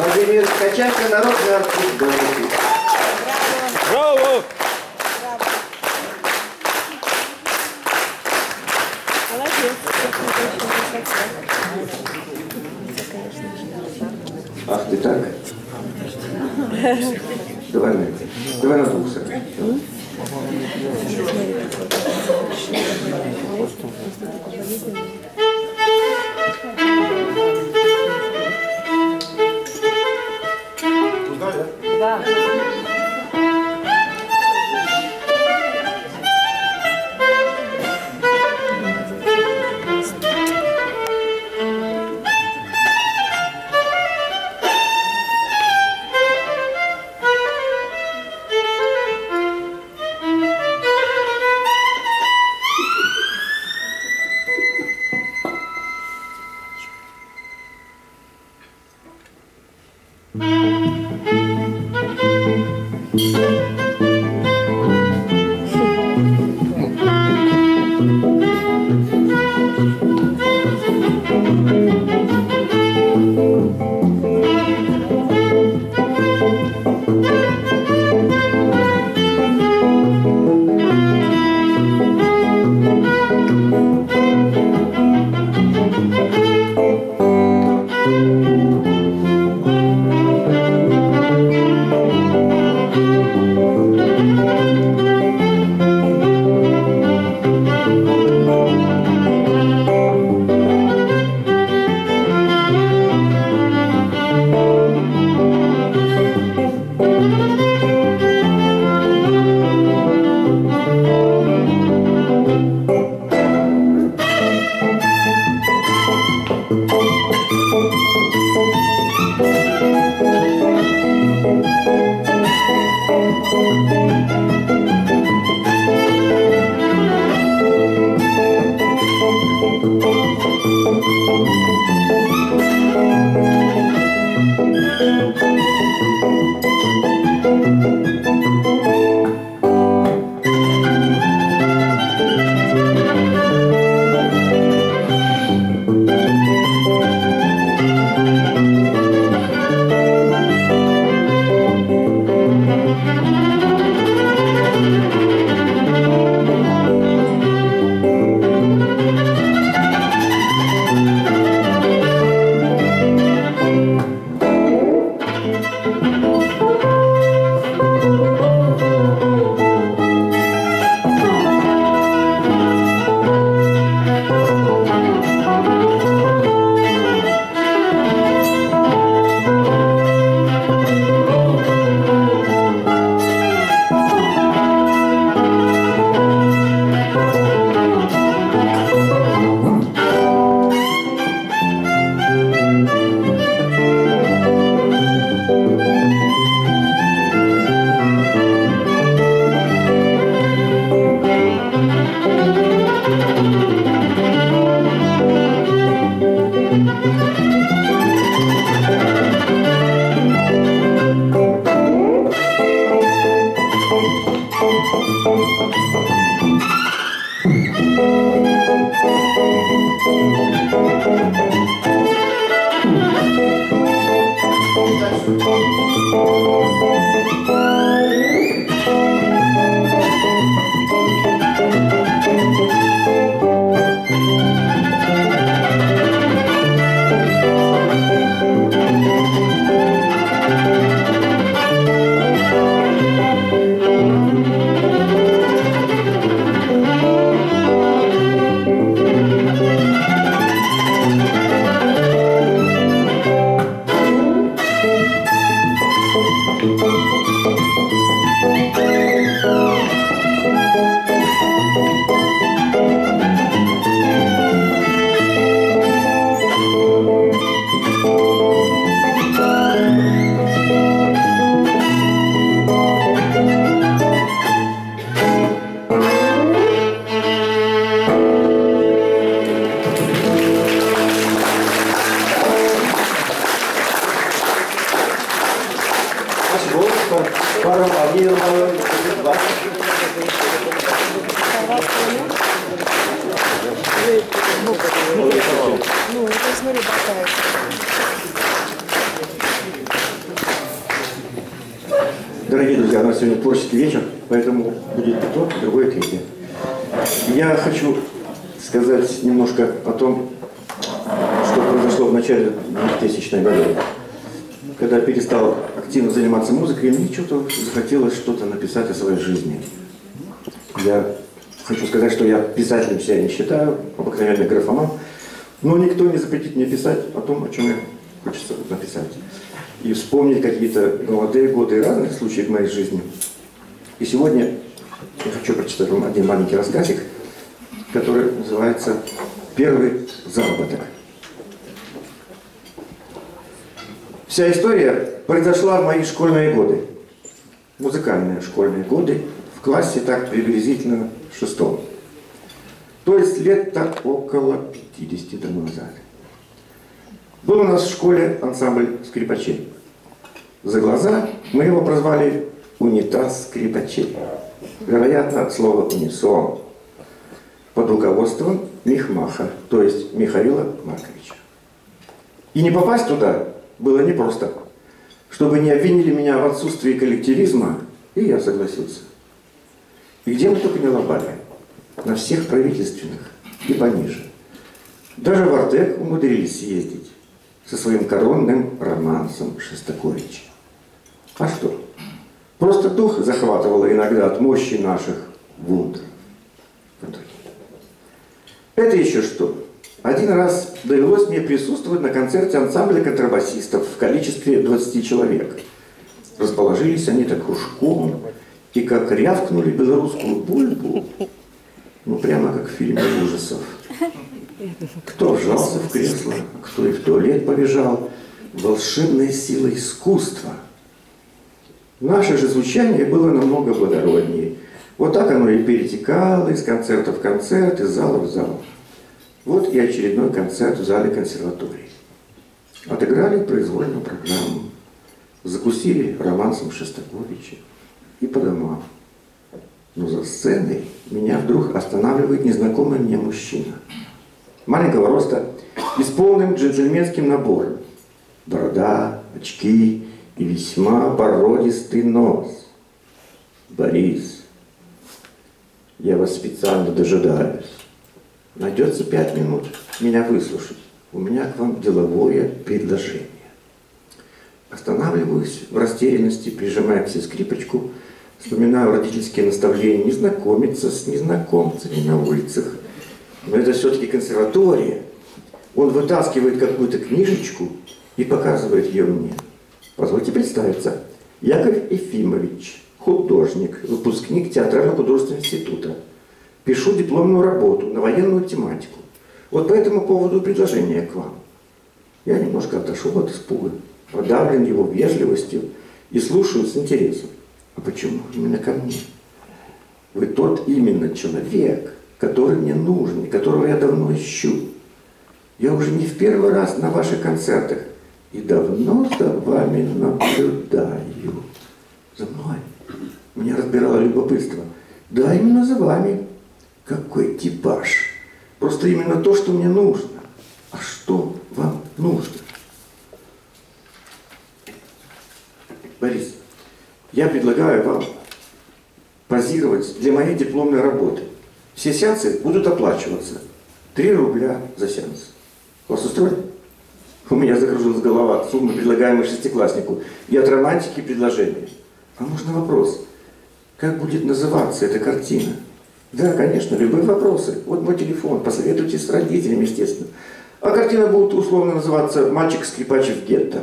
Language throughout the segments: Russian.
Владимир Ткаченко, народный артист города. Браво! Ах ты так? Давай на двух сыграем. Да. Ну, это смотри, болтается. Дорогие друзья, у нас сегодня творческий вечер, поэтому будет то, другое, третье. Я хочу сказать немножко о том, что произошло в начале 2000-х годов. Когда перестал активно заниматься музыкой, мне что-то захотелось что-то написать о своей жизни. Я хочу сказать, что я писателем себя не считаю, обыкновенный графоман, но никто не запретит мне писать о том, о чем мне хочется написать. И вспомнить какие-то молодые годы и разных случаев в моей жизни. И сегодня я хочу прочитать вам один маленький рассказик, который называется «Первый заработок». Вся история произошла в мои школьные годы, музыкальные школьные годы, в классе так приблизительно 6-м. То есть лет так около 50 тому назад. Был у нас в школе ансамбль скрипачей. За глаза мы его прозвали «Унитаз скрипачей». Вероятно, от слова «унисон». Под руководством Михмаха, то есть Михаила Марковича. И не попасть туда было непросто. Чтобы не обвинили меня в отсутствии коллективизма, и я согласился. И где мы только не лобали. На всех правительственных и пониже. Даже в Артек умудрились съездить со своим коронным романсом Шостаковича. А что? Просто дух захватывало иногда от мощи наших вундеров. Это еще что? Один раз довелось мне присутствовать на концерте ансамбля контрабасистов в количестве 20 человек. Расположились они так кружком, и как рявкнули белорусскую бульбу, ну прямо как в фильме ужасов. Кто вжался в кресло, кто и в туалет побежал. Волшебная сила искусства. Наше же звучание было намного благороднее. Вот так оно и перетекало из концерта в концерт, из зала в зал. Вот и очередной концерт в зале консерватории. Отыграли произвольную программу. Закусили романсом Шостаковича и по домам. Но за сценой меня вдруг останавливает незнакомый мне мужчина. Маленького роста и с полным джентльменским набором. Борода, очки и весьма породистый нос. Борис, я вас специально дожидаюсь. Найдется 5 минут меня выслушать. У меня к вам деловое предложение. Останавливаюсь в растерянности, прижимая к себе скрипочку, вспоминаю родительские наставления не знакомиться с незнакомцами на улицах. Но это все-таки консерватория. Он вытаскивает какую-то книжечку и показывает ее мне. Позвольте представиться. Яков Ефимович, художник, выпускник Театрально-художественного института. Пишу дипломную работу на военную тематику. Вот по этому поводу предложение к вам. Я немножко отошел от испуга, подавлен его вежливостью и слушаю с интересом. А почему именно ко мне? Вы тот именно человек, который мне нужен, и которого я давно ищу. Я уже не в первый раз на ваших концертах и давно за вами наблюдаю. За мной. Меня разбирало любопытство. Да, именно за вами. Какой типаж. Просто именно то, что мне нужно. А что вам нужно? Борис, я предлагаю вам позировать для моей дипломной работы. Все сеансы будут оплачиваться. 3 рубля за сеанс. Вас устроит? У меня закружилась голова от суммы, предлагаемой шестикласснику, и от романтики предложения. А можно вопрос? Как будет называться эта картина? Да, конечно, любые вопросы. Вот мой телефон, посоветуйтесь с родителями, естественно. А картина будет условно называться «Мальчик-скрипач в гетто».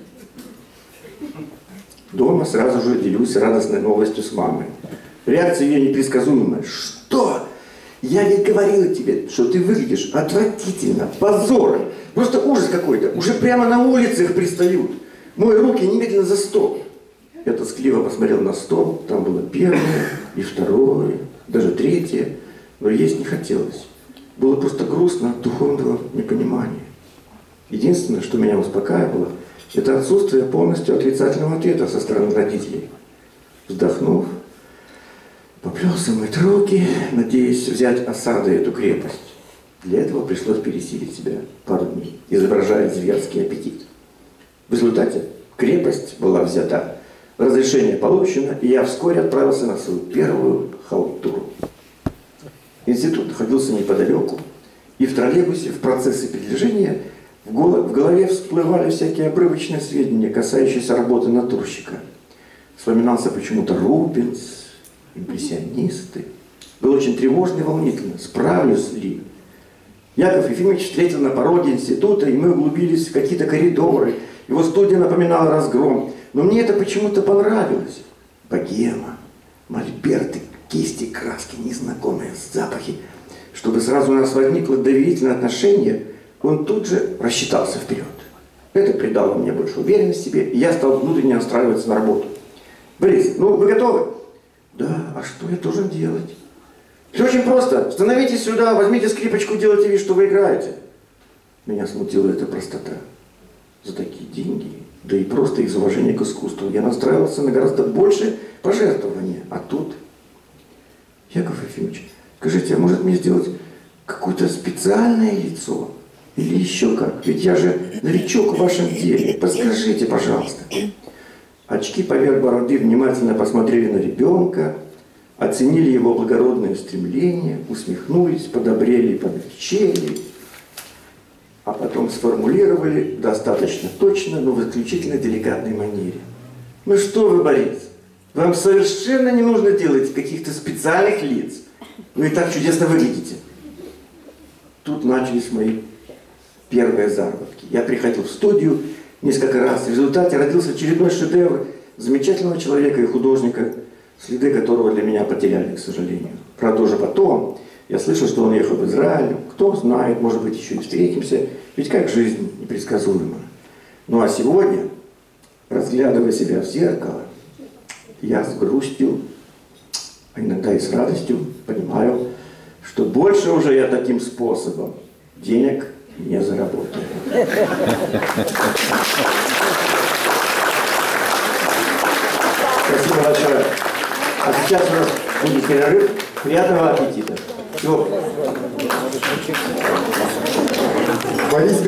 Дома сразу же делюсь радостной новостью с мамой. Реакция ее непредсказуемая. Что? Я ведь говорила тебе, что ты выглядишь отвратительно, позором. Просто ужас какой-то. Уже прямо на улицах пристают. Мои руки немедленно за стол. Я тоскливо посмотрел на стол. Там было 1-е и 2-е, даже 3-е. Но есть не хотелось. Было просто грустно от духовного непонимания. Единственное, что меня успокаивало, это отсутствие полностью отрицательного ответа со стороны родителей. Вздохнув, поплелся мыть руки, надеясь взять осадой эту крепость. Для этого пришлось пересилить себя пару дней, изображая зверский аппетит. В результате крепость была взята Разрешение получено, и я вскоре отправился на свою первую халтуру. Институт находился неподалеку, и в троллейбусе в процессе передвижения в голове всплывали всякие обрывочные сведения, касающиеся работы натурщика. Вспоминался почему-то Рубенс, импрессионисты. Было очень тревожно и волнительно, справлюсь ли. Яков Ефимович встретил на пороге института, и мы углубились в какие-то коридоры. Его студия напоминала разгром. Но мне это почему-то понравилось. Богема, мольберты, кисти, краски, незнакомые запахи. Чтобы сразу у нас возникло доверительное отношение, он тут же рассчитался вперед. Это придало мне больше уверенности в себе, и я стал внутренне настраиваться на работу. Борис, ну вы готовы? Да, а что я должен делать? Все очень просто. Становитесь сюда, возьмите скрипочку, делайте вид, что вы играете. Меня смутила эта простота. За такие деньги, да и просто из уважения к искусству, я настраивался на гораздо больше пожертвования. А тут... Яков Ефимович, скажите, а может мне сделать какое-то специальное лицо? Или еще как? Ведь я же новичок в вашем деле. Подскажите, пожалуйста. Очки поверх бороды внимательно посмотрели на ребенка, оценили его благородное стремление, усмехнулись, подобрели и помягчели, а потом сформулировали достаточно точно, но в исключительно деликатной манере. Ну что вы, Борис, вам совершенно не нужно делать каких-то специальных лиц. Вы и так чудесно выглядите. Тут начались мои первые заработки. Я приходил в студию несколько раз. В результате родился очередной шедевр замечательного человека и художника, следы которого для меня потеряли, к сожалению. Правда, уже потом я слышал, что он ехал в Израиль. Кто знает, может быть, еще и встретимся. Ведь как жизнь непредсказуема. Ну а сегодня, разглядывая себя в зеркало, я с грустью, а иногда и с радостью понимаю, что больше уже я таким способом денег не заработаю. Спасибо большое. А сейчас у нас будет перерыв. Приятного аппетита. Всего.